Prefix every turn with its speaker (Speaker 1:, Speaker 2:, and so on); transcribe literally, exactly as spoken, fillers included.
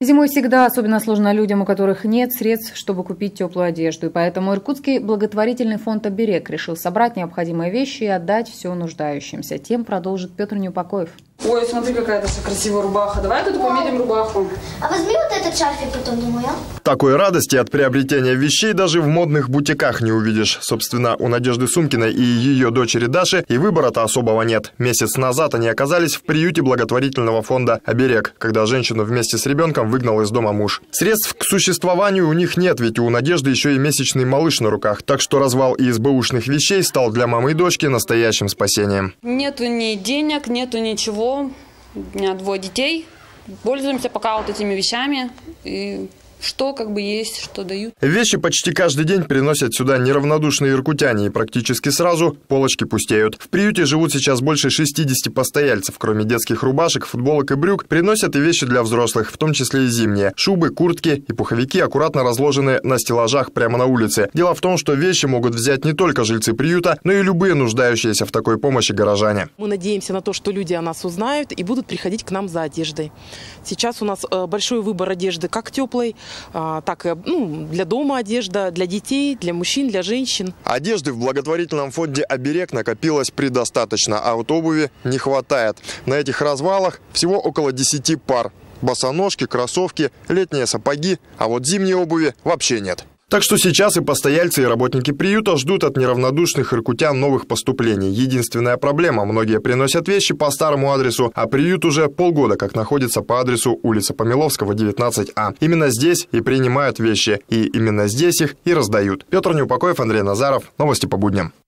Speaker 1: Зимой всегда особенно сложно людям, у которых нет средств, чтобы купить теплую одежду. И поэтому Иркутский благотворительный фонд «Оберег» решил собрать необходимые вещи и отдать все нуждающимся. Тем продолжит Петр Неупокоев.
Speaker 2: Ой, смотри, какая-то красивая рубаха. Давай тут померим рубаху.
Speaker 3: А возьми вот этот шарфик потом, думаю, а?
Speaker 4: Такой радости от приобретения вещей даже в модных бутиках не увидишь. Собственно, у Надежды Сумкиной и ее дочери Даши и выбора-то особого нет. Месяц назад они оказались в приюте благотворительного фонда «Оберег», когда женщину вместе с ребенком выгнал из дома муж. Средств к существованию у них нет, ведь у Надежды еще и месячный малыш на руках. Так что развал из бэушных вещей стал для мамы и дочки настоящим спасением.
Speaker 2: Нету ни денег, нету ничего. У меня двое детей. Пользуемся пока вот этими вещами. И что как бы есть, что дают.
Speaker 4: Вещи почти каждый день приносят сюда неравнодушные иркутяне, и практически сразу полочки пустеют. В приюте живут сейчас больше шестидесяти постояльцев. Кроме детских рубашек, футболок и брюк, приносят и вещи для взрослых, в том числе и зимние. Шубы, куртки и пуховики аккуратно разложены на стеллажах прямо на улице. Дело в том, что вещи могут взять не только жильцы приюта, но и любые нуждающиеся в такой помощи горожане.
Speaker 5: Мы надеемся на то, что люди о нас узнают и будут приходить к нам за одеждой. Сейчас у нас большой выбор одежды, как теплой, так и ну, для дома одежда, для детей, для мужчин, для женщин.
Speaker 4: Одежды в благотворительном фонде «Оберег» накопилось предостаточно, а вот обуви не хватает. На этих развалах всего около десяти пар. Босоножки, кроссовки, летние сапоги, а вот зимней обуви вообще нет. Так что сейчас и постояльцы, и работники приюта ждут от неравнодушных иркутян новых поступлений. Единственная проблема – многие приносят вещи по старому адресу, а приют уже полгода как находится по адресу улица Помиловского, девятнадцать А. Именно здесь и принимают вещи, и именно здесь их и раздают. Петр Неупокоев, Андрей Назаров. Новости по будням.